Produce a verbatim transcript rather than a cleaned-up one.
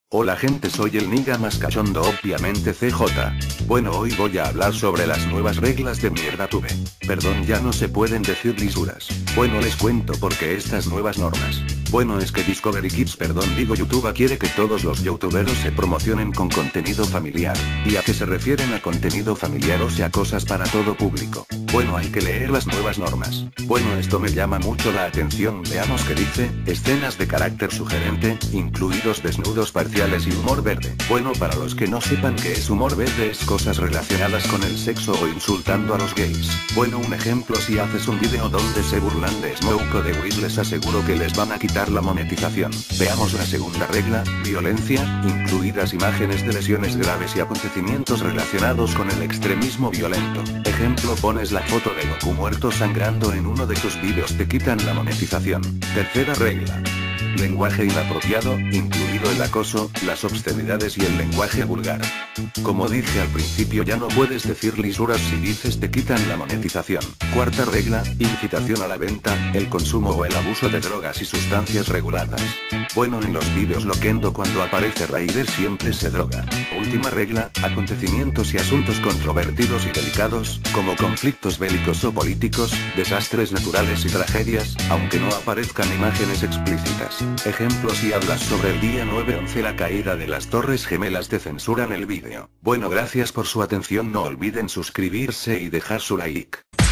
Hola gente, soy el niga más cachondo, obviamente C J. Bueno, hoy voy a hablar sobre las nuevas reglas de mierda tuve. Perdón, ya no se pueden decir lisuras. Bueno, les cuento por qué estas nuevas normas. Bueno, es que Discovery Kids, perdón digo YouTube, quiere que todos los youtuberos se promocionen con contenido familiar. ¿Y a qué se refieren a contenido familiar? O sea, cosas para todo público. Bueno, hay que leer las nuevas normas. Bueno, esto me llama mucho la atención, veamos qué dice: escenas de carácter sugerente, incluidos desnudos parciales y humor verde. Bueno, para los que no sepan qué es humor verde, es cosas relacionadas con el sexo o insultando a los gays. Bueno, un ejemplo: si haces un video donde se burlan de Smoke o de Wiz, les aseguro que les van a quitar la monetización. Veamos la segunda regla: violencia, incluidas imágenes de lesiones graves y acontecimientos relacionados con el extremismo violento. Ejemplo: pones la foto de Goku muerto sangrando en uno de tus vídeos, te quitan la monetización. Tercera regla: lenguaje inapropiado, incluido el acoso, las obscenidades y el lenguaje vulgar. Como dije al principio, ya no puedes decir lisuras, si dices te quitan la monetización. Cuarta regla: incitación a la venta, el consumo o el abuso de drogas y sustancias reguladas. Bueno, en los vídeos Loquendo cuando aparece Raider siempre se droga. Última regla: acontecimientos y asuntos controvertidos y delicados, como conflictos bélicos o políticos, desastres naturales y tragedias, aunque no aparezcan imágenes explícitas. Ejemplo: si hablas sobre el día nueve once, la caída de las Torres Gemelas, te censuran el vídeo. Bueno, gracias por su atención, no olviden suscribirse y dejar su like.